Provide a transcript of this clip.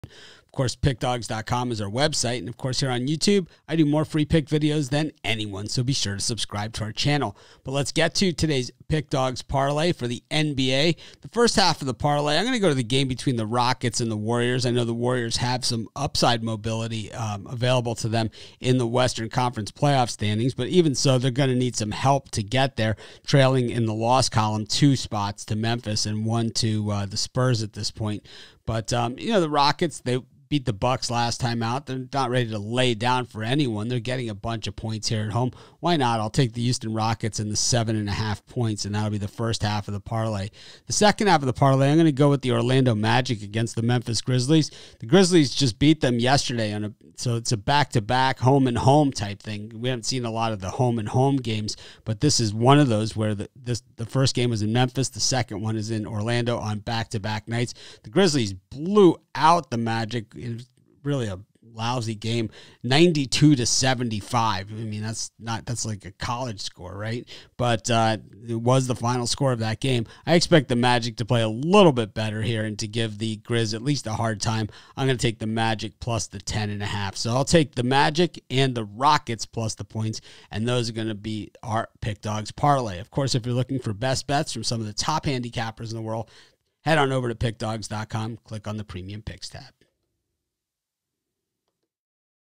Of course, pickdawgz.com is our website. And of course, here on YouTube, I do more free pick videos than anyone. So be sure to subscribe to our channel. But let's get to today's Pick Dawgz parlay for the NBA. The first half of the parlay, I'm going to go to the game between the Rockets and the Warriors. I know the Warriors have some upside mobility available to them in the Western Conference playoff standings. But even so, they're going to need some help to get there, trailing in the loss column 2 spots to Memphis and 1 to the Spurs at this point. But, the Rockets, they beat the Bucks last time out. They're not ready to lay down for anyone. They're getting a bunch of points here at home. Why not? I'll take the Houston Rockets and the 7.5 points, and that'll be the first half of the parlay. The second half of the parlay, I'm going to go with the Orlando Magic against the Memphis Grizzlies. The Grizzlies just beat them yesterday, so it's a back-to-back home-and-home type thing. We haven't seen a lot of the home-and-home games, but this is one of those where the first game was in Memphis, the second one is in Orlando on back-to-back nights. The Grizzlies blew out the Magic. It was really a lousy game, 92-75. I mean, that's like a college score, right? But it was the final score of that game. I expect the Magic to play a little bit better here and to give the Grizz at least a hard time. I'm going to take the Magic plus the 10.5. So I'll take the Magic and the Rockets plus the points, and those are going to be our Pick Dawgz parlay. Of course, if you're looking for best bets from some of the top handicappers in the world, head on over to pickdawgz.com, click on the Premium Picks tab.